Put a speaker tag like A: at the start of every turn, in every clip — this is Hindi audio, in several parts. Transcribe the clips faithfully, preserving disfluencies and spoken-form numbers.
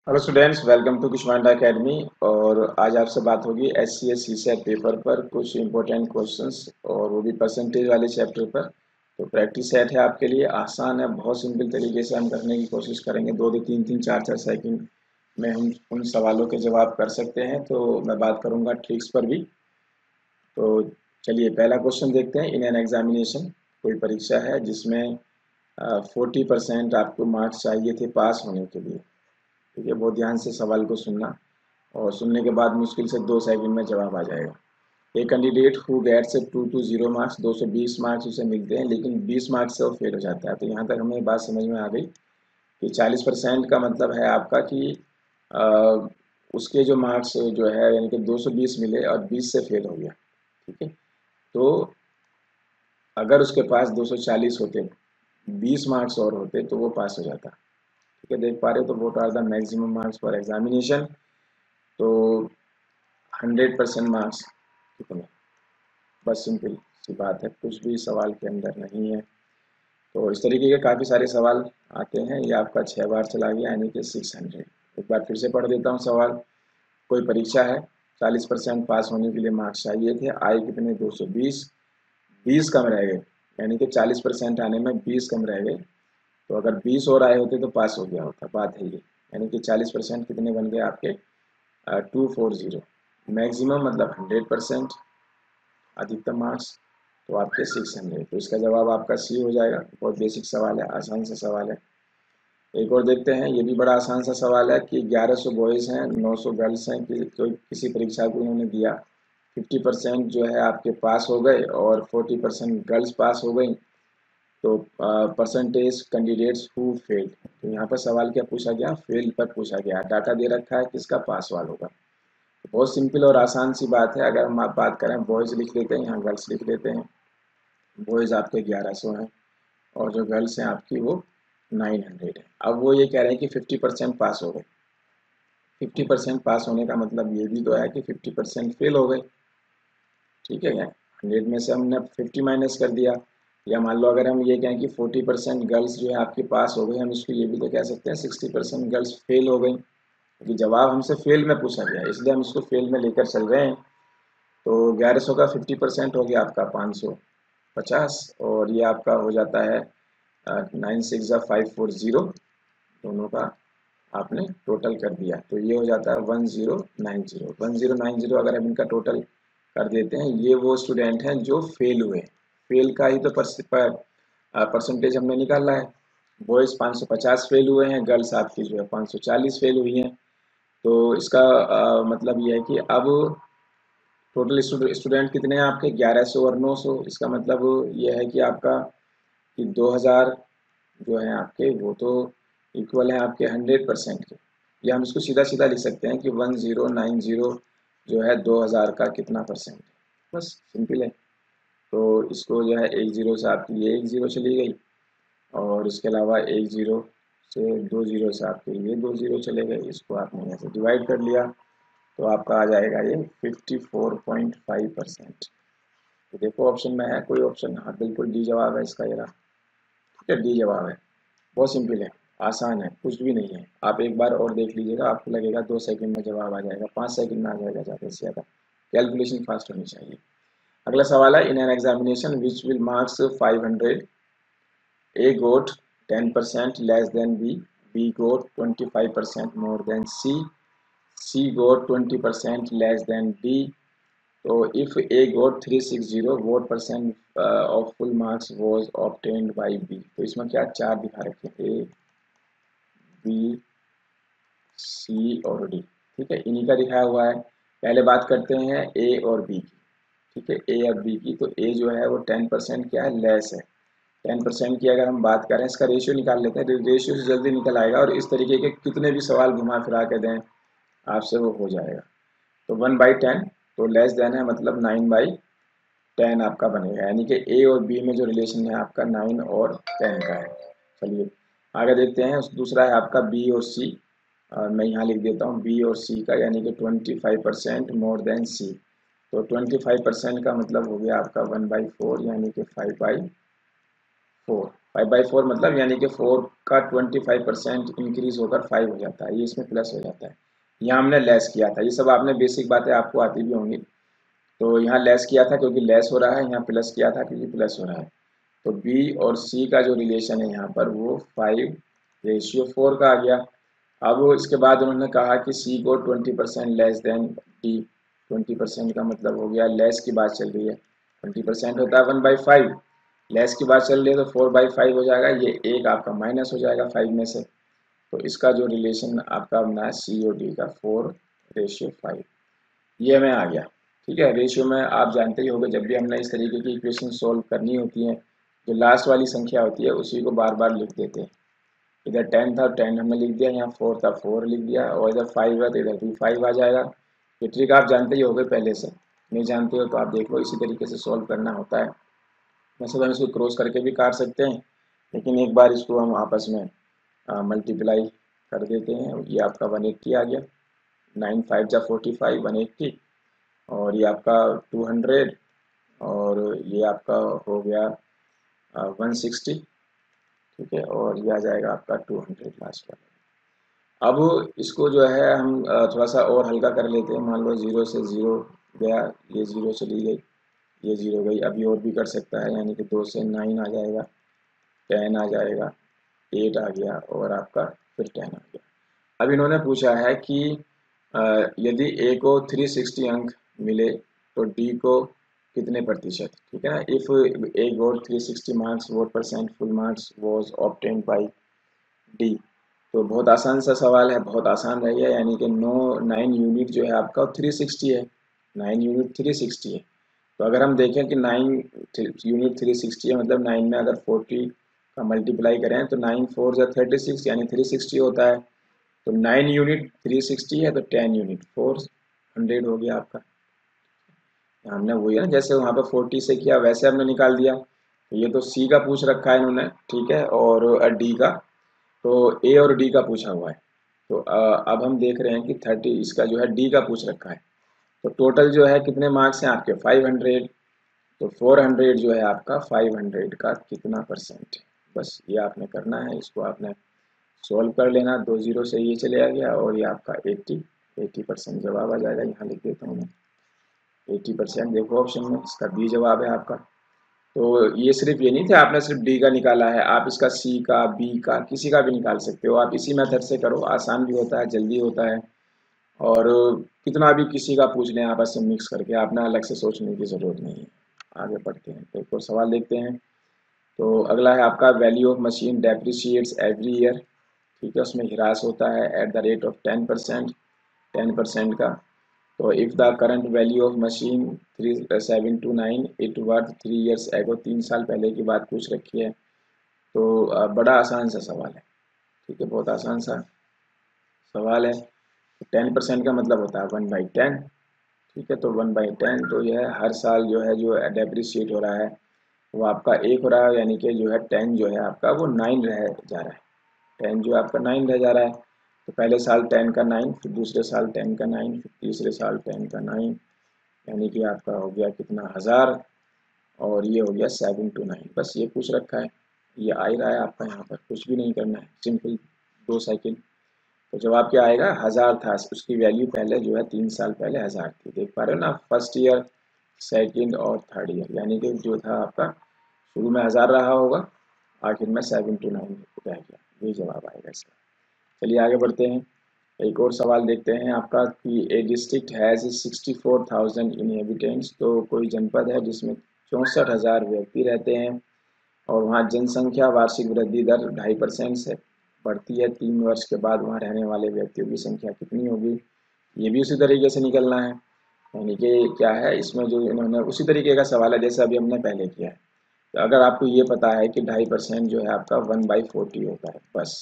A: Hello students, welcome to Kushwaha academy. और आज आपसे बात होगी S C S C set paper पर कुछ इंपॉर्टेंट क्वेश्चंस, और वो भी परसेंटेज वाले चैप्टर पर। तो प्रैक्टिस सेट है आपके लिए, आसान है, बहुत सिंपल तरीके से हम करने की कोशिश करेंगे। दो दो तीन तीन चार चार सेकंड में हम उन सवालों के जवाब कर सकते हैं। तो मैं बात करूंगा ट्रिक्स पर भी। तो चलिए पहला क्वेश्चन देखते हैं। इन एन एग्जामिनेशन, कोई परीक्षा है जिसमें फोर्टी परसेंट आपको मार्क्स चाहिए थे पास होने के लिए। ठीक है, बहुत ध्यान से सवाल को सुनना, और सुनने के बाद मुश्किल से दो सेकंड में जवाब आ जाएगा। एक candidate who gets two two zero marks, दो सौ बीस मार्क्स उसे मिलते हैं, लेकिन बीस मार्क्स से वो फेल हो जाता है। तो यहाँ तक हमें बात समझ में आ गई कि चालीस परसेंट का मतलब है आपका कि आ, उसके जो मार्क्स जो है, यानी कि दो सौ बीस मिले और बीस से फेल हो गया। ठीक है, तो अगर उसके पास दो सौ चालीस होते, बीस मार्क्स और होते, तो वो पास हो जाता। ठीक है, देख पा रहे हो। तो what are the maximum marks for examination. तो हंड्रेड परसेंट मार्क्स कितने, बस सिंपल सी बात है, कुछ भी सवाल के अंदर नहीं है। तो इस तरीके के काफ़ी सारे सवाल आते हैं। ये आपका छः बार चला गया, यानी कि सिक्स हंड्रेड। एक बार फिर से पढ़ देता हूँ सवाल। कोई परीक्षा है, चालीस परसेंट पास होने के लिए मार्क्स चाहिए थे, आए कितने, दो सौ बीस। बीस कम रह गए, यानी कि चालीस परसेंट आने में बीस कम रह गए। तो अगर बीस और आए होते तो पास हो गया होता, बात है ये। यानी कि चालीस परसेंट कितने बन गए आपके, टू फोर जीरो। मैक्सिमम मतलब हंड्रेड परसेंट, अधिकतम मार्क्स तो आपके सिक्स हंड्रेड। तो इसका जवाब आपका सी हो जाएगा। बहुत बेसिक सवाल है, आसान सा सवाल है। एक और देखते हैं, ये भी बड़ा आसान सा सवाल है कि ग्यारह सौ बॉयज़ हैं, नौ सौ गर्ल्स हैं, कि कोई किसी परीक्षा को उन्होंने दिया। फिफ्टी परसेंट जो है आपके पास हो गए और फोर्टी परसेंट गर्ल्स पास हो गई। तो परसेंटेज कैंडिडेट्स हु फेल्ड। तो यहाँ पर सवाल क्या पूछा गया, फेल पर पूछा गया। डाटा दे रखा है किसका, पास वालों का। तो बहुत सिंपल और आसान सी बात है। अगर हम आप बात करें, बॉयज़ लिख लेते हैं, यहाँ गर्ल्स लिख लेते हैं। बॉयज़ आपके ग्यारह सौ हैं और जो गर्ल्स हैं आपकी वो नाइन हंड्रेड है। अब वो ये कह रहे हैं कि फिफ्टी परसेंट पास हो गए। फिफ्टी परसेंट पास होने का मतलब ये भी तो है कि फिफ्टी परसेंट फेल हो गए। ठीक है, हंड्रेड में से हमने फिफ्टी माइनस कर दिया। या मान लो अगर हम ये कहें कि फोर्टी परसेंट गर्ल्स जो है आपके पास हो गई, हम इसको ये भी तो कह सकते हैं सिक्सटी परसेंट गर्ल्स फेल हो गई, क्योंकि जवाब हमसे फेल में पूछा गया, इसलिए हम इसको फेल में लेकर चल रहे हैं। तो ग्यारह सौ का फिफ्टी परसेंट हो गया आपका पाँच सौ पचास, और ये आपका हो जाता है nine six five four zero. दोनों का आपने टोटल कर दिया, तो ये हो जाता है one zero nine zero. One zero nine zero अगर हम इनका टोटल कर देते हैं, ये वो स्टूडेंट हैं जो फेल हुए। फेल का ही तो परसेंटेज हमने निकाला है। बॉयज़ पाँच सौ पचास फेल हुए हैं, गर्ल्स आपकी जो है पाँच सौ चालीस फेल हुई हैं। तो इसका आ, मतलब ये है कि अब टोटल स्टूडेंट कितने हैं आपके, ग्यारह सौ और नौ सौ। इसका मतलब ये है कि आपका कि दो हज़ार जो है आपके, वो तो इक्वल है आपके हंड्रेड परसेंट के। या हम इसको सीधा सीधा लिख सकते हैं कि वन ज़ीरो नाइन ज़ीरो जो है दो हज़ार का कितना परसेंट है। बस सिंपल है। तो इसको जो है एक ज़ीरो से आपकी ये एक ज़ीरो चली गई, और इसके अलावा एक ज़ीरो से दो ज़ीरो से आपके ये दो ज़ीरो चले गए। इसको आपने यहाँ से डिवाइड कर लिया, तो आपका आ जाएगा ये fifty four point five percent. तो देखो ऑप्शन में है कोई ऑप्शन, हाँ बिल्कुल डी जवाब है इसका, ये रहा। ठीक है, डी जवाब है। बहुत सिंपल है, आसान है, कुछ भी नहीं है। आप एक बार और देख लीजिएगा, आपको लगेगा दो सेकंड में जवाब आ जाएगा, पाँच सेकंड में आ जाएगा, ज़्यादा से ज़्यादा। कैलकुलेशन फास्ट होनी चाहिए। अगला सवाल है, in an examination which will marks five hundred, A got ten percent less than B, B got twenty five percent more than C, C got twenty percent less than D. तो if A got three six zero, what percent of full marks was obtained by B. तो इसमें क्या चार दिखा रखे, ए बी सी और डी। ठीक है, इन्हीं का दिखाया हुआ है। पहले बात करते हैं ए और बी की। ठीक है, ए और बी की। तो ए जो है वो टेन परसेंट क्या है, लेस है। टेन परसेंट की अगर हम बात करें, इसका रेशियो निकाल लेते हैं। रेशियो से जल्दी निकल आएगा, और इस तरीके के कितने भी सवाल घुमा फिरा के दें आपसे, वो हो जाएगा। तो वन बाई टेन, तो लेस देन है मतलब नाइन बाई टेन आपका बनेगा। यानी कि ए और बी में जो रिलेशन है आपका नाइन और टेन का है। चलिए आगे देखते हैं। दूसरा है आपका बी और सी। और मैं यहाँ लिख देता हूँ बी और सी का, यानी कि twenty five percent more than C. तो ट्वेंटी फाइव परसेंट का मतलब हो गया आपका वन बाई फोर, यानी कि five by four. Five by four मतलब यानी कि फोर का ट्वेंटी फाइव परसेंट इंक्रीज होकर फाइव हो जाता है, ये इसमें प्लस हो जाता है। यहाँ हमने लेस किया था, ये सब आपने बेसिक बातें आपको आती भी होंगी। तो यहाँ लेस किया था क्योंकि लेस हो रहा है, यहाँ प्लस किया था क्योंकि प्लस हो रहा है। तो बी और सी का जो रिलेशन है यहाँ पर वो फाइव रेशियो फोर का आ गया। अब इसके बाद उन्होंने कहा कि सी को twenty percent less than D. Twenty percent का मतलब हो गया, लेस की बात चल रही है, ट्वेंटी परसेंट होता है वन बाई फाइव, लेस की बात चल रही है तो फोर बाई फाइव हो जाएगा, ये एक आपका माइनस हो जाएगा फाइव में से। तो इसका जो रिलेशन आपका बना है सी और डी का फोर रेशियो फाइव, ये हमें आ गया। ठीक है, रेशियो में आप जानते ही होंगे जब भी हमने इस तरीके की इक्वेशन सोल्व करनी होती है, जो लास्ट वाली संख्या होती है उसी को बार बार लिख देते हैं। इधर टेन था टेन हमने लिख दिया, यहाँ फोर था फोर लिख दिया, और इधर फाइव है तो इधर भी फाइव आ जाएगा। ये ट्रिक आप जानते ही होंगे पहले से, नहीं जानते हो तो आप देख लो, इसी तरीके से सोल्व करना होता है। वैसे तो हम इसको क्रॉस करके भी काट सकते हैं, लेकिन एक बार इसको हम आपस में मल्टीप्लाई कर देते हैं। ये आपका वन एट्टी आ गया, नाइन फाइव जा फोर्टी फाइव, वन एट्टी, और ये आपका टू हंड्रेड, और ये आपका हो गया वन सिक्सटी। ठीक है, और ये आ जाएगा आपका टू हंड्रेड लास्ट वाला। अब इसको जो है हम अ, थोड़ा सा और हल्का कर लेते हैं। मान लो जीरो से जीरो गया, ये जीरो चली गई, ये जीरो गई, अभी और भी कर सकता है, यानी कि दो से नाइन आ जाएगा, टेन आ जाएगा, एट आ गया, और आपका फिर टेन आ गया। अब इन्होंने पूछा है कि अ, यदि ए को थ्री सिक्सटी अंक मिले तो डी को कितने प्रतिशत। ठीक है ना, if A got three sixty marks what percent full marks was obtained by D. तो बहुत आसान सा सवाल है, बहुत आसान रही है, यानी कि नो नाइन यूनिट जो है आपका थ्री सिक्सटी है, नाइन यूनिट थ्री सिक्सटी है। तो अगर हम देखें कि नाइन यूनिट थ्री सिक्सटी है, मतलब नाइन में अगर फोर्टी का मल्टीप्लाई करें तो नाइन फोर या थर्टी सिक्स यानी थ्री सिक्सटी होता है। तो नाइन यूनिट थ्री सिक्सटी है तो टेन यूनिट फोर हंड्रेड हो गया आपका। हमने वही है ना, जैसे वहाँ पे फोर्टी से किया वैसे हमने निकाल दिया। तो ये तो सी का पूछ रखा है इन्होंने, ठीक है, और डी का, तो ए और डी का पूछा हुआ है। तो अ, अब हम देख रहे हैं कि थर्टी इसका जो है डी का पूछ रखा है। तो टोटल जो है कितने मार्क्स हैं आपके फाइव हंड्रेड। तो फोर हंड्रेड जो है आपका फाइव हंड्रेड का कितना परसेंट है, बस ये आपने करना है, इसको आपने सॉल्व कर लेना। दो जीरो से ये चले आ गया, और ये आपका एट्टी एट्टी परसेंट जवाब आ जाएगा। यहाँ लिख देता हूँ मैं एट्टी परसेंट, देखो ऑप्शन में इसका बी जवाब है आपका। तो ये सिर्फ ये नहीं था आपने सिर्फ डी का निकाला है, आप इसका सी का बी का किसी का भी निकाल सकते हो। आप इसी मेथड से करो, आसान भी होता है, जल्दी होता है, और कितना भी किसी का पूछ लें आपस में मिक्स करके, आपने अलग से सोचने की ज़रूरत नहीं है। आगे बढ़ते हैं, तो एक और सवाल देखते हैं। तो अगला है आपका value of machine depreciates every year. ठीक है, उसमें ह्रास होता है at the rate of ten percent, ten percent का। तो if the current value of machine three seven two nine it worth three years ago, तीन साल पहले की बात पूछ रखी है। तो अ, बड़ा आसान सा सवाल है, ठीक है, बहुत आसान सा सवाल है। टेन परसेंट का मतलब होता है वन बाई टेन। ठीक है, तो वन बाई टेन तो यह हर साल जो है जो डेप्रिशिएट हो रहा है वो आपका एक हो रहा है, यानी कि जो है टेन जो है आपका वो नाइन रह जा रहा है, टेन जो आपका नाइन रह जा रहा है। तो पहले साल टेन का नाइन, फिर दूसरे साल टेन का नाइन, फिर तीसरे साल टेन का नाइन, यानी कि आपका हो गया कितना हज़ार, और ये हो गया सेवन टू नाइन। बस ये पूछ रखा है, ये आ ही रहा है आपका, यहाँ पर कुछ भी नहीं करना है, सिंपल दो सेकंड। तो जवाब क्या आएगा, हज़ार था, उसकी वैल्यू पहले जो है तीन साल पहले हज़ार थी। देख पा रहे हो ना, फर्स्ट ईयर सेकंड और थर्ड ईयर, यानी कि जो था आपका शुरू में हज़ार रहा होगा, आखिर में सेवन टू नाइन रह गया, यही जवाब आएगा इसका। चलिए आगे बढ़ते हैं, एक और सवाल देखते हैं आपका कि A district has sixty four thousand inhabitants. तो कोई जनपद है जिसमें चौंसठ हज़ार व्यक्ति रहते हैं, और वहाँ जनसंख्या वार्षिक वृद्धि दर ढाई परसेंट से बढ़ती है। तीन वर्ष के बाद वहाँ रहने वाले व्यक्तियों की संख्या कितनी होगी, ये भी उसी तरीके से निकलना है। यानी कि क्या है इसमें जो इन्होंने उसी तरीके का सवाल है जैसे अभी हमने पहले किया है। तो अगर आपको ये पता है कि ढाई परसेंट जो है आपका वन बाई फोर्टी होता है, बस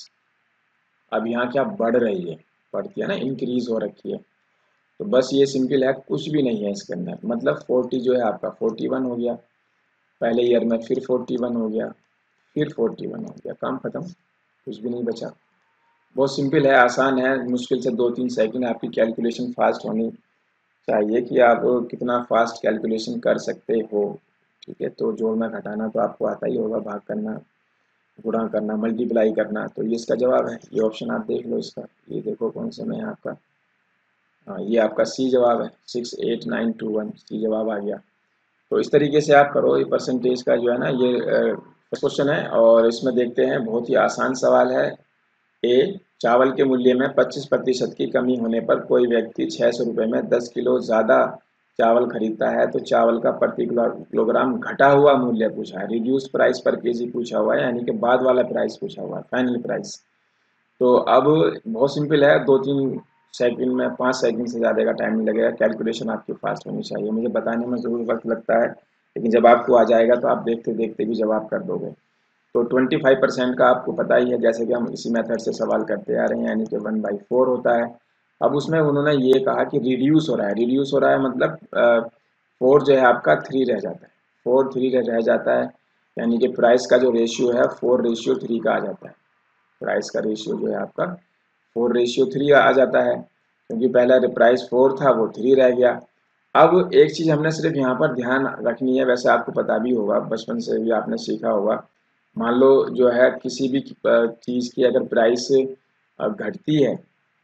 A: अब यहाँ क्या बढ़ रही है, बढ़ती है ना, इंक्रीज हो रखी है। तो बस ये सिंपल है, कुछ भी नहीं है इसके अंदर, मतलब फोर्टी जो है आपका फोर्टी वन हो गया पहले ईयर में, फिर फोर्टी वन हो गया, फिर फोर्टी वन हो गया, काम खत्म, कुछ भी नहीं बचा। बहुत सिंपल है, आसान है, मुश्किल से दो तीन सेकंड आपकी कैलकुलेशन फास्ट होनी चाहिए कि आप कितना फास्ट कैलकुलेशन कर सकते हो। ठीक है, तो जोड़ना घटाना तो आपको आता ही होगा, भाग करना गुणा करना, मल्टीप्लाई करना, तो ये इसका जवाब है। ये ऑप्शन आप देख लो इसका, ये देखो कौन सा में है आपका। हाँ, ये आपका सी जवाब है, six eight nine two one, C जवाब आ गया। तो इस तरीके से आप करो। ये परसेंटेज का जो है ना, ये क्वेश्चन है और इसमें देखते हैं, बहुत ही आसान सवाल है। ए, चावल के मूल्य में पच्चीस प्रतिशत की कमी होने पर कोई व्यक्ति छह सौ रुपये में दस किलो ज़्यादा चावल खरीदता है, तो चावल का प्रति किलो किलोग्राम घटा हुआ मूल्य पूछा है, रिड्यूस प्राइस पर केजी पूछा हुआ है, यानी कि बाद वाला प्राइस पूछा हुआ है, फाइनल प्राइस। तो अब बहुत सिंपल है, दो तीन सेकंड में, पाँच सेकंड से ज़्यादा का टाइम नहीं लगेगा। कैलकुलेशन आपकी फास्ट होनी चाहिए, मुझे बताने में ज़रूर वक्त लगता है, लेकिन जब आपको आ जाएगा तो आप देखते देखते भी जवाब कर दोगे। तो पच्चीस परसेंट का आपको पता ही है, जैसे कि हम इसी मेथड से सवाल करते आ रहे हैं, यानी कि वन बाई फोर होता है। अब उसमें उन्होंने ये कहा कि रिड्यूस हो रहा है, रिड्यूस हो रहा है मतलब फोर जो है आपका थ्री रह जाता है, फोर थ्री रह जाता है, यानी कि प्राइस का जो रेशियो है फोर रेशियो थ्री का आ जाता है। प्राइस का रेशियो जो है आपका फोर रेशियो थ्री आ जाता है, क्योंकि पहला प्राइस फोर था वो थ्री रह गया। अब एक चीज़ हमने सिर्फ यहाँ पर ध्यान रखनी है, वैसे आपको पता भी होगा, बचपन से भी आपने सीखा होगा। मान लो जो है किसी भी चीज़ की अगर प्राइस घटती है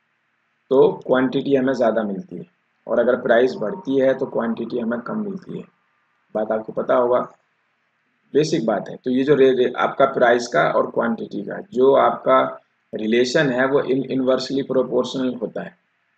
A: तो क्वांटिटी हमें ज़्यादा मिलती है, और अगर प्राइस बढ़ती है तो क्वांटिटी हमें कम मिलती है। बात आपको पता होगा, बेसिक बात है। तो ये जो रे, रे, आपका प्राइस का और क्वांटिटी का जो आपका रिलेशन है वो इन इनवर्सली प्रोपोर्शनल होता है,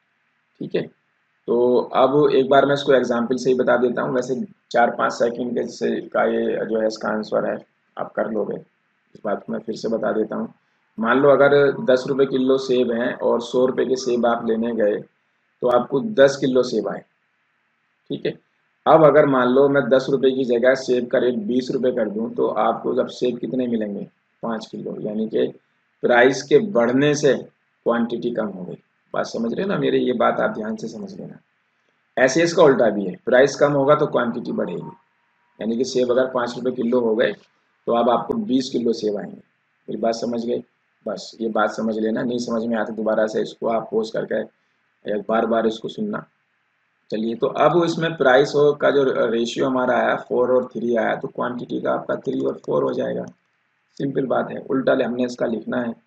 A: ठीक है। तो अब एक बार मैं इसको एग्जांपल से ही बता देता हूँ, वैसे चार पाँच सेकंड के से का ये जो है इसका आंसर है, आप कर लोगे। इस बात को मैं फिर से बता देता हूँ। मान लो अगर दस रुपये किलो सेब हैं और सौ रुपये के सेब आप लेने गए, तो आपको दस किलो सेब आए, ठीक है। अब अगर मान लो मैं दस रुपये की जगह सेब का रेट बीस रुपये कर दूं, तो आपको जब सेब कितने मिलेंगे, पाँच किलो, यानी कि प्राइस के बढ़ने से क्वांटिटी कम हो गई। बात समझ रहे हो ना मेरी, ये बात आप ध्यान से समझ लेना। ऐसे इसका उल्टा भी है, प्राइस कम होगा तो क्वांटिटी बढ़ेगी, यानी कि सेब अगर पाँच रुपये किलो हो गए तो अब आपको बीस किलो सेब आएंगे। मेरी बात समझ गए, बस ये बात समझ लेना। नहीं समझ में आता दोबारा से इसको आप पोज करके एक बार बार इसको सुनना। चलिए, तो अब इसमें प्राइस और का जो रेशियो हमारा आया फोर और थ्री आया, तो क्वांटिटी का आपका थ्री और फोर हो जाएगा। सिंपल बात है, उल्टा हमने इसका लिखना है।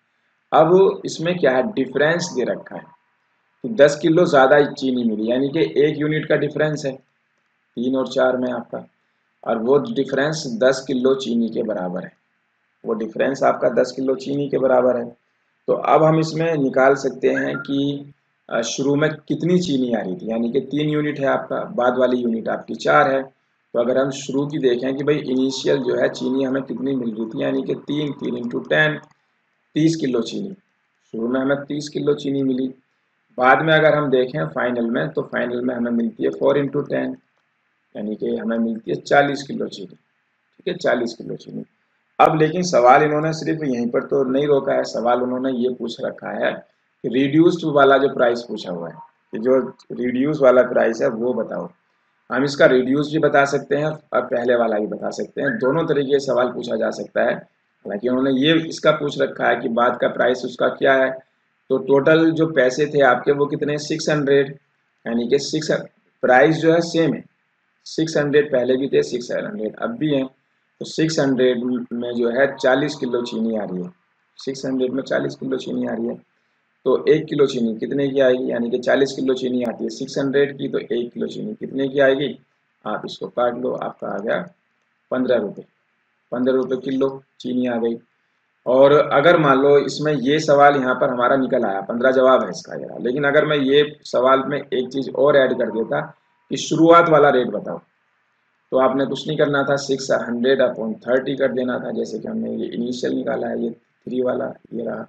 A: अब इसमें क्या है, डिफरेंस दे रखा है कि दस किलो ज़्यादा चीनी मिली, यानी कि एक यूनिट का डिफरेंस है तीन और चार में आपका, और वो डिफरेंस दस किलो चीनी के बराबर है। वो डिफरेंस आपका दस किलो चीनी के बराबर है। तो अब हम इसमें निकाल सकते हैं कि शुरू में कितनी चीनी आ रही थी, यानी कि तीन यूनिट है आपका, बाद वाली यूनिट आपकी चार है। तो अगर हम शुरू की देखें कि भाई इनिशियल जो है चीनी हमें कितनी मिल रही थी, यानी कि तीन तीन इंटू टेन, तीस किलो चीनी। शुरू में हमें तीस किलो चीनी मिली। बाद में अगर हम देखें फाइनल में, तो फाइनल में हमें मिलती है फोर इंटू टेन, यानी कि हमें मिलती है चालीस किलो चीनी, ठीक है, चालीस किलो चीनी। अब लेकिन सवाल इन्होंने सिर्फ यहीं पर तो नहीं रोका है, सवाल उन्होंने ये पूछ रखा है कि रिड्यूस्ड वाला जो प्राइस पूछा हुआ है, कि जो रिड्यूस वाला प्राइस है वो बताओ। हम इसका रिड्यूस भी बता सकते हैं और पहले वाला भी बता सकते हैं, दोनों तरीके से सवाल पूछा जा सकता है। हालांकि उन्होंने ये इसका पूछ रखा है कि बाद का प्राइस उसका क्या है। तो टोटल जो पैसे थे आपके वो कितने, सिक्स हंड्रेड, यानी कि सिक्स, प्राइस जो है सेम है, सिक्स हंड्रेड पहले भी थे, सिक्स हंड्रेड अब भी हैं। तो सिक्स हंड्रेड में जो है चालीस किलो चीनी आ रही है, सिक्स हंड्रेड में चालीस किलो चीनी आ रही है। तो एक किलो चीनी कितने की आएगी, यानी कि चालीस किलो चीनी आती है सिक्स हंड्रेड की, तो एक किलो चीनी कितने की आएगी, आप इसको काट लो, आपका आ गया पंद्रह रुपये, पंद्रह रुपये किलो चीनी आ गई। और अगर मान लो इसमें ये सवाल यहाँ पर हमारा निकल आया, पंद्रह जवाब है इसका यार, लेकिन अगर मैं ये सवाल में एक चीज़ और ऐड कर देता कि शुरुआत वाला रेट बताओ, तो आपने कुछ नहीं करना था, सिक्स हंड्रेड अपॉन थर्टी कर देना था, जैसे कि हमने ये इनिशियल निकाला है, ये थ्री वाला ये रहा,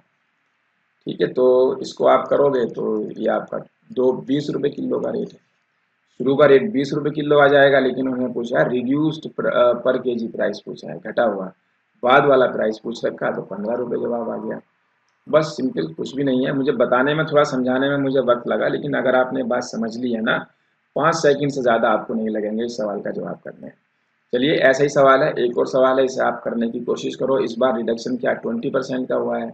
A: ठीक है। तो इसको आप करोगे तो ये आपका दो बीस रुपये किलो का रेट है। शुरू का रेट बीस रुपये किलो आ जाएगा, लेकिन उन्होंने पूछा है रिड्यूस्ड पर के जी प्राइस पूछा है, घटा हुआ। बाद वाला प्राइस पूछ रखा है, तो पंद्रह रुपये जवाब आ गया। बस सिंपल, कुछ भी नहीं है। मुझे बताने में थोड़ा समझाने में मुझे वक्त लगा, लेकिन अगर आपने बात समझ ली है ना, पाँच सेकंड से ज़्यादा आपको नहीं लगेंगे इस सवाल का जवाब करने में। चलिए, ऐसा ही सवाल है, एक और सवाल है, इसे आप करने की कोशिश करो। इस बार रिडक्शन क्या ट्वेंटी परसेंट का हुआ है,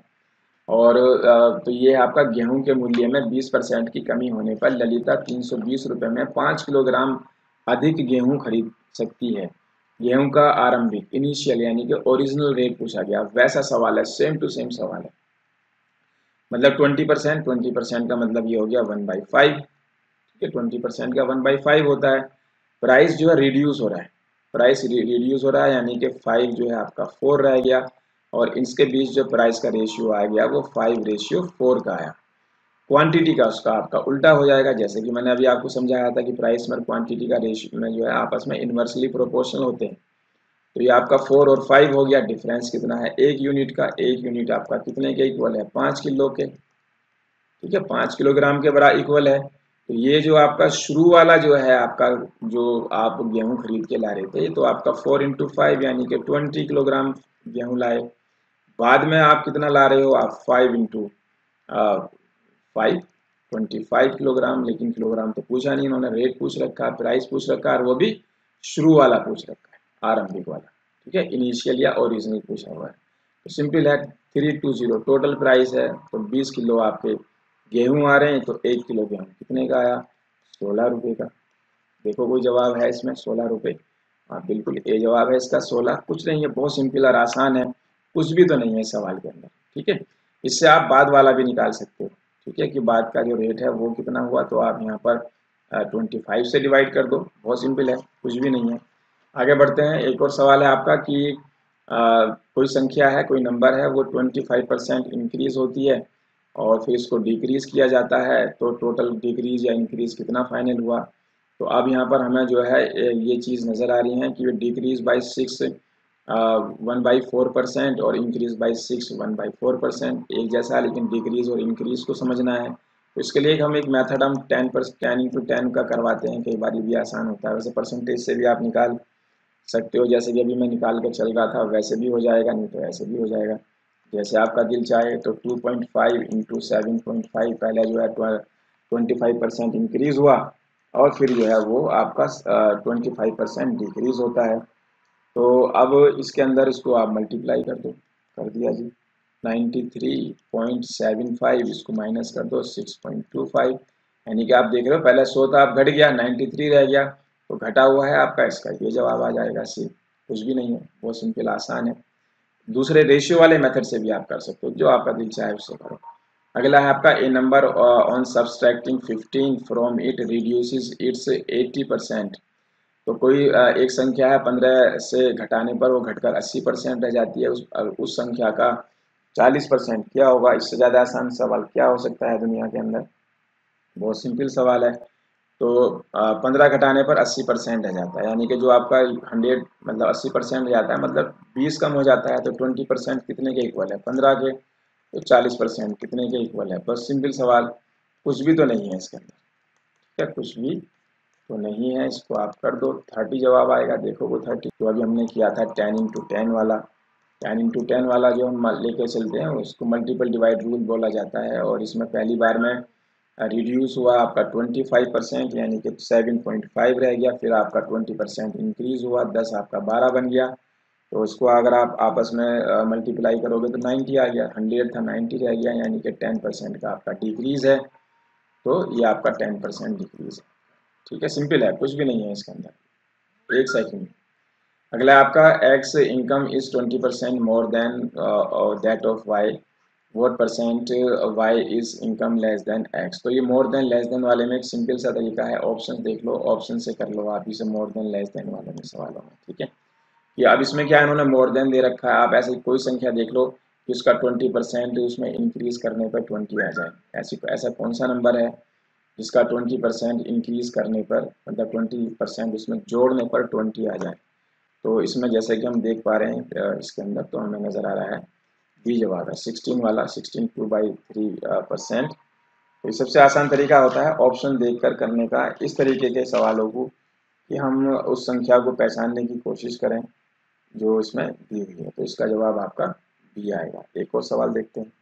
A: और तो ये आपका गेहूं के मूल्य में बीस परसेंट की कमी होने पर ललिता तीन सौ बीस रुपये में पाँच किलोग्राम अधिक गेहूं खरीद सकती है। गेहूं का आरंभिक इनिशियल यानी कि ओरिजिनल रेट पूछा गया, वैसा सवाल है, सेम टू सेम सवाल है। मतलब ट्वेंटी परसेंट ट्वेंटी परसेंट का मतलब ये हो गया वन बाई फाइव, ठीक है, ट्वेंटी परसेंट का वन बाई फाइव होता है। प्राइस जो है रिड्यूस हो रहा है, प्राइस रिड्यूस हो रहा है यानी कि फाइव जो है आपका फोर रह गया, और इसके बीच जो प्राइस का रेशियो आ गया वो फाइव रेशियो फोर का आया। क्वांटिटी का उसका आपका उल्टा हो जाएगा, जैसे कि मैंने अभी आपको समझाया था कि प्राइस में क्वांटिटी का रेशियो में जो है आपस में इन्वर्सली प्रोपोर्शनल होते हैं। तो ये आपका फोर और फाइव हो गया, डिफरेंस कितना है एक यूनिट का, एक यूनिट आपका कितने के इक्वल है, पाँच किलो के, ठीक है, पाँच किलोग्राम के बराबर इक्वल है। तो ये जो आपका शुरू वाला जो है आपका, जो आप गेहूं खरीद के ला रहे थे, तो आपका फोर इंटू फाइव यानी कि ट्वेंटी किलोग्राम गेहूं लाए। बाद में आप कितना ला रहे हो, आप five into five, twenty five kilogram, लेकिन किलोग्राम तो पूछा नहीं इन्होंने, रेट पूछ रखा है, प्राइस पूछ रखा है, और वो भी शुरू वाला पूछ रखा है, आरंभिक वाला, ठीक है, इनिशियल या ओरिजिनल पूछा हुआ है। तो सिंपल है, three two zero total price है, तो बीस किलो आपके गेहूं आ रहे हैं, तो एक किलो गेहूं कितने का आया, सोलह रुपये का। देखो कोई जवाब है इसमें, सोलह रुपये, हाँ बिल्कुल ये जवाब है इसका सोलह, कुछ नहीं है, बहुत सिंपल और आसान है, कुछ भी तो नहीं है सवाल के अंदर, ठीक है। इससे आप बाद वाला भी निकाल सकते हो, ठीक है, कि बाद का जो रेट है वो कितना हुआ, तो आप यहाँ पर ट्वेंटी फाइव से डिवाइड कर दो, बहुत सिंपल है, कुछ भी नहीं है। आगे बढ़ते हैं, एक और सवाल है आपका कि आ, कोई संख्या है, कोई नंबर है, वो ट्वेंटी फाइव परसेंट इंक्रीज होती है और फिर इसको डिक्रीज किया जाता है, तो टोटल डिक्रीज या इंक्रीज कितना फाइनल हुआ। तो अब यहाँ पर हमें जो है ये चीज़ नज़र आ रही है कि decrease by six one by four percent और increase by six one by four percent एक जैसा है, लेकिन डिक्रीज और इंक्रीज को समझना है। तो इसके लिए हम एक मेथड हम टेन पर टेन इंटू टेन का करवाते हैं, कई बार ये भी आसान होता है, वैसे परसेंटेज से भी आप निकाल सकते हो, जैसे कि अभी मैं निकाल कर चल रहा था, वैसे भी हो जाएगा, नहीं तो ऐसे भी हो जाएगा, जैसे आपका दिल चाहे। तो two point five into seven point five पहले जो है ट्वेंटी फाइव परसेंट इंक्रीज हुआ, और फिर जो है वो आपका ट्वेंटी फाइव परसेंट डिक्रीज होता है। तो अब इसके अंदर इसको आप मल्टीप्लाई कर दो, कर दिया जी, ninety three point seven five, इसको माइनस कर दो सिक्स पॉइंट टू फाइव, यानी कि आप देख रहे हो पहले सौ था, आप घट गया, नाइन्टी थ्री रह गया, तो घटा हुआ है आपका, इसका ये जवाब आ जाएगा सी, कुछ भी नहीं है, बहुत सिंपल आसान है। दूसरे रेशियो वाले मेथड से भी आप कर सकते हो, जो आपका दिल चाहे उससे करो। अगला है आपका a number on subtracting fifteen from it reduces its eighty percent. तो कोई अ, एक संख्या है, पंद्रह से घटाने पर वो घटकर अस्सी परसेंट रह जाती है, उस उस संख्या का चालीस परसेंट क्या होगा। इससे ज़्यादा आसान सवाल क्या हो सकता है दुनिया के अंदर, बहुत सिंपल सवाल है। तो पंद्रह घटाने पर अस्सी परसेंट रह जाता है, यानी कि जो आपका हंड्रेड मतलब अस्सी परसेंट रह जाता है, मतलब बीस कम हो जाता है, तो ट्वेंटी परसेंट कितने के इक्वल है, पंद्रह के, तो चालीस परसेंट कितने के इक्वल है, बस सिंपल सवाल, कुछ भी तो नहीं है इसके अंदर, ठीक है, कुछ भी तो नहीं है, इसको आप कर दो, थर्टी जवाब आएगा, देखो वो थर्टी, तो अभी हमने किया था टेन इंटू टेन वाला, टेन इंटू टेन वाला जो हम लेके चलते हैं उसको मल्टीपल डिवाइड रूल बोला जाता है, और इसमें पहली बार में रिड्यूस हुआ आपका ट्वेंटी फाइव परसेंट यानी कि सेवन पॉइंट फाइव रह गया, फिर आपका ट्वेंटी परसेंट इंक्रीज हुआ, दस आपका बारह बन गया, तो इसको अगर आप आपस में मल्टीप्लाई करोगे तो नाइन्टी आ गया, हंड्रेड था नाइन्टी रह गया, यानी कि टेन परसेंट का आपका डिक्रीज है, तो ये आपका टेन परसेंट डिक्रीज है, ठीक है, सिंपल है, कुछ भी नहीं है इसके अंदर, एक सेकंड। अगला आपका x income is twenty percent more than that of y, what percent y is income less than x. तो ये मोर देन लेस देन वाले में एक सिंपल सा तरीका है, ऑप्शन देख लो, ऑप्शन से कर लो आप इसे, मोर देन लेस देन वाले में सवालों में, ठीक है। कि अब इसमें क्या है, इन्होंने मोर देन दे रखा है, आप ऐसे कोई संख्या देख लो कि उसका ट्वेंटी परसेंट उसमें इंक्रीज करने पर ट्वेंटी आ जाए, ऐसी ऐसा कौन सा नंबर है जिसका ट्वेंटी परसेंट इंक्रीज करने पर, मतलब ट्वेंटी परसेंट उसमें जोड़ने पर ट्वेंटी आ जाए। तो इसमें जैसे कि हम देख पा रहे हैं इसके अंदर, तो हमें नज़र आ रहा है बी जवाब है, सिक्सटीन वाला, sixteen two by three percent. तो सबसे आसान तरीका होता है ऑप्शन देखकर करने का, इस तरीके के सवालों को कि हम उस संख्या को पहचानने की कोशिश करें जो इसमें दी हुई है। तो इसका जवाब आपका बी आएगा। एक और सवाल देखते हैं,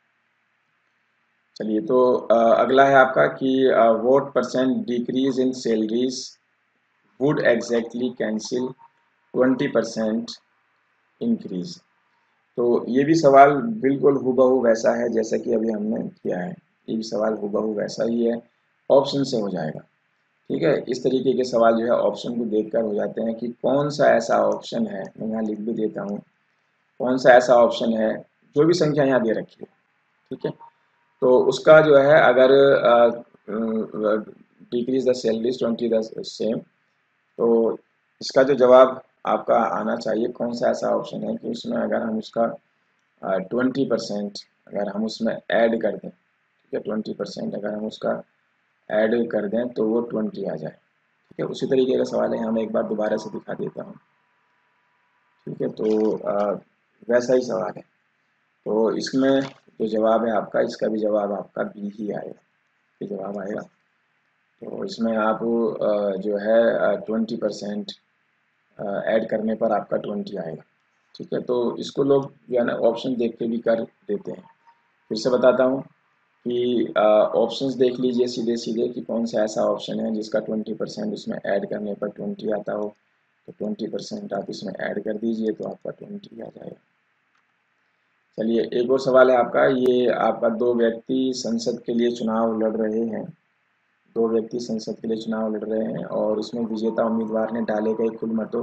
A: चलिए। तो अगला है आपका कि what percent decrease in salaries would exactly cancel twenty percent increase. तो ये भी सवाल बिल्कुल हूबहू वैसा है जैसा कि अभी हमने किया है, ये भी सवाल हूबहू वैसा ही है, ऑप्शन से हो जाएगा, ठीक है, इस तरीके के सवाल जो है ऑप्शन को देखकर हो जाते हैं कि कौन सा ऐसा ऑप्शन है, मैं यहाँ लिख भी देता हूँ, कौन सा ऐसा ऑप्शन है, जो भी संख्या यहाँ दे रखी है, ठीक है, तो उसका जो है अगर decrease the salary twenty the same, तो इसका जो जवाब आपका आना चाहिए कौन सा ऐसा ऑप्शन है कि उसमें अगर हम उसका ट्वेंटी परसेंट अगर हम उसमें ऐड कर दें, ठीक है, ट्वेंटी परसेंट अगर हम उसका ऐड कर दें तो वो ट्वेंटी आ जाए, ठीक है। उसी तरीके का सवाल है, हमें एक बार दोबारा से दिखा देता हूँ, ठीक है, तो आ, वैसा ही सवाल है, तो इसमें जो जवाब है आपका, इसका भी जवाब आपका बी ही आएगा, ये जवाब आएगा। तो इसमें आप जो है ट्वेंटी परसेंट ऐड करने पर आपका ट्वेंटी आएगा, ठीक है। तो इसको लोग जो है ना ऑप्शन देख के भी कर देते हैं। फिर से बताता हूँ कि ऑप्शंस देख लीजिए सीधे सीधे कि कौन सा ऐसा ऑप्शन है जिसका ट्वेंटी परसेंट उसमें ऐड करने पर ट्वेंटी आता हो, तो ट्वेंटी परसेंट आप इसमें ऐड कर दीजिए तो आपका ट्वेंटी आ जाएगा। चलिए एक और सवाल है आपका, ये आपका दो व्यक्ति संसद के लिए चुनाव लड़ रहे हैं, दो व्यक्ति संसद के लिए चुनाव लड़ रहे हैं और उसमें विजेता उम्मीदवार ने डाले गए कुल मतों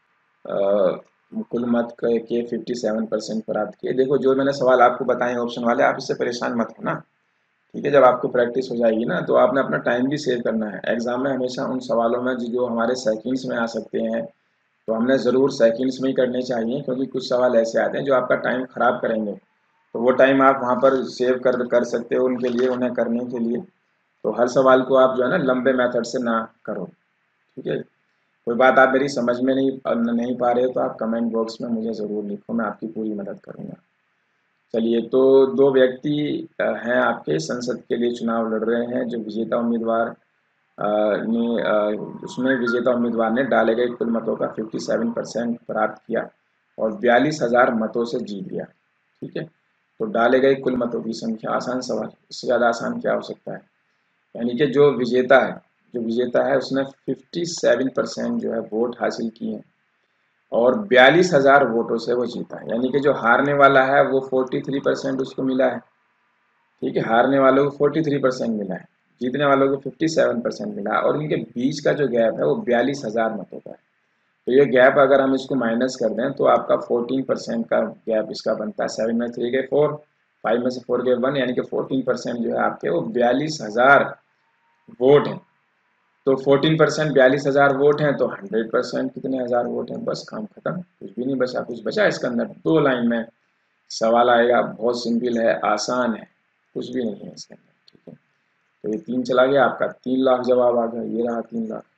A: कुल मत के सत्तावन परसेंट प्राप्त किए। देखो जो मैंने सवाल आपको बताए ऑप्शन वाले, आप इससे परेशान मत हो ना, ठीक है। जब आपको प्रैक्टिस हो जाएगी ना तो आपने अपना टाइम भी सेव करना है। एग्जाम में हमेशा उन सवालों में जो हमारे सेकंड्स में आ सकते हैं तो हमने ज़रूर सेकंड्स में ही करने चाहिए, क्योंकि कुछ सवाल ऐसे आते हैं जो आपका टाइम ख़राब करेंगे, तो वो टाइम आप वहाँ पर सेव कर कर सकते हो उनके लिए, उन्हें करने के लिए। तो हर सवाल को आप जो है ना लंबे मेथड से ना करो, ठीक है। कोई बात आप मेरी समझ में नहीं नहीं पा रहे हो तो आप कमेंट बॉक्स में मुझे ज़रूर लिखो, मैं आपकी पूरी मदद करूँगा। चलिए, तो दो व्यक्ति हैं आपके संसद के लिए चुनाव लड़ रहे हैं, जो विजेता उम्मीदवार ने उसमें विजेता उम्मीदवार ने डाले गए कुल मतों का सत्तावन परसेंट प्राप्त किया और बयालीस हजार मतों से जीत गया, ठीक है। तो डाले गए कुल मतों की संख्या, आसान सवाल, इससे ज़्यादा आसान क्या हो सकता है। यानी कि जो विजेता है जो विजेता है उसने सत्तावन परसेंट जो है वोट हासिल किए हैं और बयालीस हजार वोटों से वो जीता है। यानी कि जो हारने वाला है वो तैंतालीस परसेंट उसको मिला है, ठीक है, हारने वालों को तैंतालीस परसेंट मिला है, जीतने वालों को सत्तावन परसेंट मिला है, और इनके बीच का जो गैप है वो बयालीस हजार मतों का है। तो ये गैप अगर हम इसको माइनस कर दें तो आपका चौदह परसेंट का गैप इसका बनता है। सेवन में थ्री गए फोर, फाइव में से फोर गए वन, यानी कि चौदह परसेंट जो है आपके वो बयालीस हजार वोट हैं। तो चौदह परसेंट बयालीस हजार वोट हैं तो सौ परसेंट कितने हजार वोट हैं, बस काम खत्म, कुछ भी नहीं बचा। कुछ बचा इसके अंदर, दो लाइन में सवाल आएगा, बहुत सिंपल है, आसान है, कुछ भी नहीं है इसके अंदर, ठीक है। तो ये तीन चला गया, आपका तीन लाख जवाब आ गया, ये रहा तीन लाख,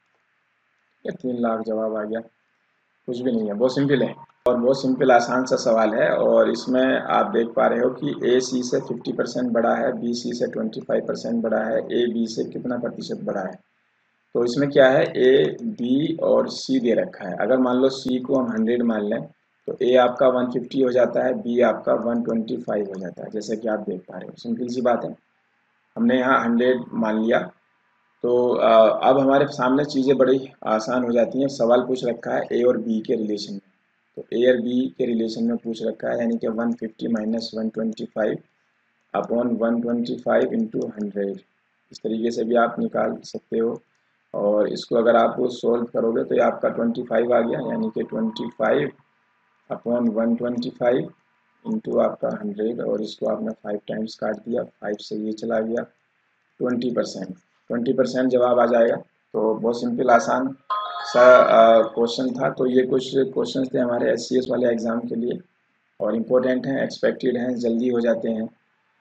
A: ये तीन लाख जवाब आ गया, कुछ भी नहीं है, बहुत सिंपल है और बहुत सिंपल आसान सा सवाल है। और इसमें आप देख पा रहे हो कि ए सी से पचास परसेंट बड़ा है, बी सी से पच्चीस परसेंट बड़ा है, ए बी से कितना प्रतिशत बड़ा है। तो इसमें क्या है, ए बी और सी दे रखा है। अगर मान लो सी को हम हंड्रेड मान लें तो ए आपका वन फिफ्टी हो जाता है, बी आपका वन ट्वेंटी फाइव हो जाता है, जैसे कि आप देख पा रहे हो, सिंपल सी बात है। हमने यहाँ हंड्रेड मान लिया तो अब हमारे सामने चीज़ें बड़ी आसान हो जाती हैं। सवाल पूछ रखा है ए और बी के रिलेशन में, तो ए और बी के रिलेशन में पूछ रखा है, यानी कि one fifty minus one twenty five upon one twenty five into hundred, इस तरीके से भी आप निकाल सकते हो। और इसको अगर आप सोल्व करोगे तो ये आपका ट्वेंटी फाइव आ गया, यानी कि twenty five upon one twenty five into आपका हंड्रेड, और इसको आपने फाइव टाइम्स काट दिया, फाइव से ये चला गया, ट्वेंटी परसेंट ट्वेंटी परसेंट जवाब आ जाएगा। तो बहुत सिंपल आसान सा क्वेश्चन था। तो ये कुछ क्वेश्चन थे हमारे एस सी एस वाले एग्ज़ाम के लिए और इम्पोर्टेंट हैं, एक्सपेक्टेड हैं, जल्दी हो जाते हैं।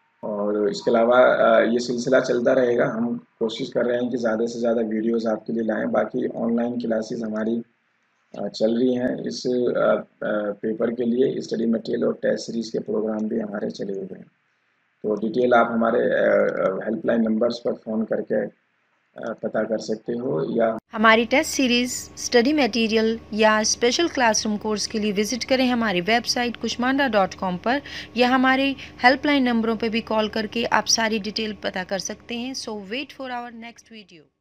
A: और इसके अलावा ये सिलसिला चलता रहेगा, हम कोशिश कर रहे हैं कि ज़्यादा से ज़्यादा वीडियोस आपके लिए लाएं। बाकी ऑनलाइन क्लासेस हमारी चल रही हैं इस पेपर के लिए, स्टडी मटेरियल और टेस्ट सीरीज़ के प्रोग्राम भी हमारे चले हुए हैं। तो डिटेल आप हमारे हेल्पलाइन नंबर्स पर फ़ोन करके पता कर सकते हो, या
B: हमारी टेस्ट सीरीज़, स्टडी मटेरियल या स्पेशल क्लासरूम कोर्स के लिए विज़िट करें हमारी वेबसाइट कुष्मांडा डॉट कॉम पर, या हमारे हेल्पलाइन नंबरों पर भी कॉल करके आप सारी डिटेल पता कर सकते हैं। So wait for our next video.